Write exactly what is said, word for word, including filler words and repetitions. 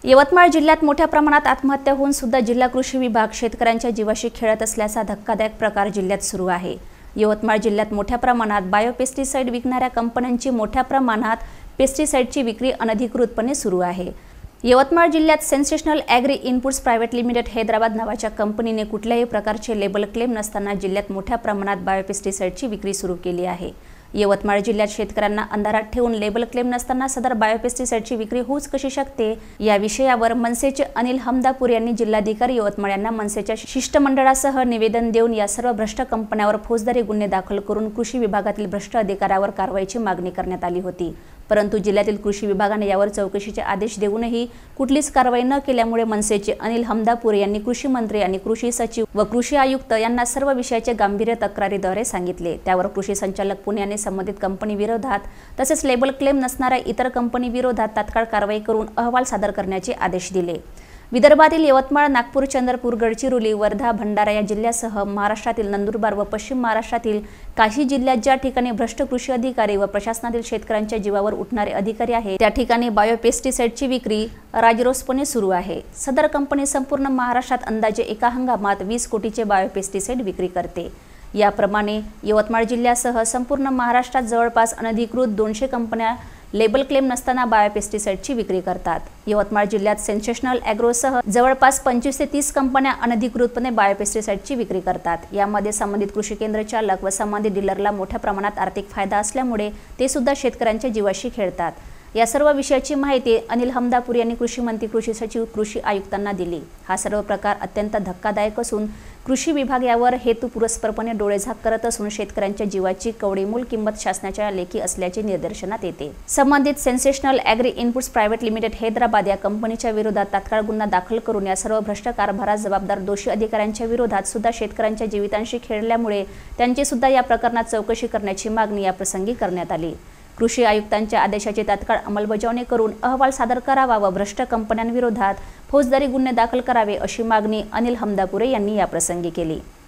यवतमाळ जिल्ह्यात मोठ्या प्रमाणात आत्महत्या होऊन सुद्धा जिल्हा कृषी विभाग शेतकऱ्यांच्या जीवाशी खेळत असल्याचा धक्कादायक प्रकार जिल्ह्यात सुरू आहे। यवतमाळ जिल्ह्यात मोठ्या प्रमाणात बायोपेस्टिसाइड विकणाऱ्या कंपन्यांची मोठ्या प्रमाणात पेस्टिसाइडची विक्री अनधिकृतपणे सुरू आहे। यवतमाळ जिल्ह्यात Sensational Agri Inputs Private Limited Hyderabad नावाच्या कंपनीने कुठल्याही प्रकारचे लेबल क्लेम नसताना जिल्ह्यात मोठ्या प्रमाणात बायोपेस्टिसाइडची विक्री सुरू केली आहे। यवतमाळ जिल्ह्यात शेतकऱ्यांना अंधारात ठेवून लेबल क्लेम नसताना सदर बायोपेस्टिसाइडची विक्री होऊच कशी शकते या विषयावर मनसेचे अनिल हमदापूर यांनी जिल्हाधिकारी यवतमाळ यांना मनसेच्या शिष्टमंडळासह निवेदन देऊन या सर्व भ्रष्ट कंपन्यांवर फौजदारी गुन्हे दाखल करून कृषी विभागातील भ्रष्ट अधिकाऱ्यावर कारवाईची मागणी करण्यात आली होती। परंतु जिल्ह्यातील कृषी विभागाने यावर चौकशीचे आदेश देऊनही कुठलीच कारवाई न केल्यामुळे मनसेचे अनिल हमदापूर यांनी कृषी मंत्री आणि कृषी सचिव व कृषी आयुक्त यांना सर्व विषयाचे गांभीर्य तक्रारीद्वारे सांगितले। त्यावर कृषी संचालक पुणे यांनी संबंधित कंपनी विरोधात तसेच लेबल क्लेम नसणाऱ्या इतर कंपनी विरोधात तात्काळ कारवाई करून अहवाल सादर करण्याचे आदेश दिले। विदर्भातील यवतमाळ, नागपूर, चंद्रपूर, गडचिरोली, वर्धा, भंडारा या जिल्ह्यासह महाराष्ट्रातील नंदुरबार व पश्चिम महाराष्ट्रातील काही जिल्ह्यात ज्या ठिकाणी भ्रष्ट कृषी अधिकारी व प्रशासनातील शेतकऱ्यांच्या जीवावर उठणारे अधिकारी आहेत त्या ठिकाणी बायोपेस्टिसाइडची विक्री राजरोसपणे सुरू आहे। सदर कंपनी संपूर्ण महाराष्ट्रात अंदाजे एका हंगामात वीस कोटीचे बायोपेस्टिसाइड विक्री करते। याप्रमाणे यवतमाळ जिल्ह्यासह संपूर्ण महाराष्ट्रात जवळपास अनधिकृत दोनशे कंपन्या लेबल क्लेम नसताना बायोपेस्टिसाइडची विक्री करतात। यवतमाळ जिल्ह्यात सेन्सेशनल ॲग्रोसह जवळपास पंचवीस ते तीस कंपन्या अनधिकृतपणे बायोपेस्टिसाइडची विक्री करतात। यामध्ये संबंधित कृषी केंद्र चालक व संबंधित डीलरला मोठ्या प्रमाणात आर्थिक फायदा असल्यामुळे ते सुद्धा शेतकऱ्यांच्या जीवाशी खेळतात। या सर्व विषयाची माहिती अनिल हमदापूर यांनी कृषी मंत्री, कृषी सचिव, कृषी आयुक्तांना दिली। हा सर्व प्रकार अत्यंत धक्कादायक असून कृषी विभाग यावर हेतुपुरस्सरपणे डोळेझाक करत असून शेतकऱ्यांच्या जीवाची कवडीमोल किंमत शासनाच्या लेखी असल्याचे निदर्शनात येते। संबंधित Sensational Agri Inputs Private Limited Hyderabad या कंपनीच्या विरोधात तात्काळ गुन्हा दाखल करून या सर्व भ्रष्ट कारभारास जबाबदार दोषी अधिकाऱ्यांच्या विरोधात सुद्धा शेतकऱ्यांच्या जीवितांशी खेळल्यामुळे त्यांची सुद्धा या प्रकरणात चौकशी करण्याची मागणी याप्रसंगी करण्यात आली। कृषी आयुक्तांच्या आदेशाची तात्काळ अंमलबजावणी करून अहवाल सादर करावा व भ्रष्ट कंपन्यांविरोधात फौजदारी गुन्हे दाखल करावे अशी मागणी अनिल हमदापुरे यांनी याप्रसंगी केली।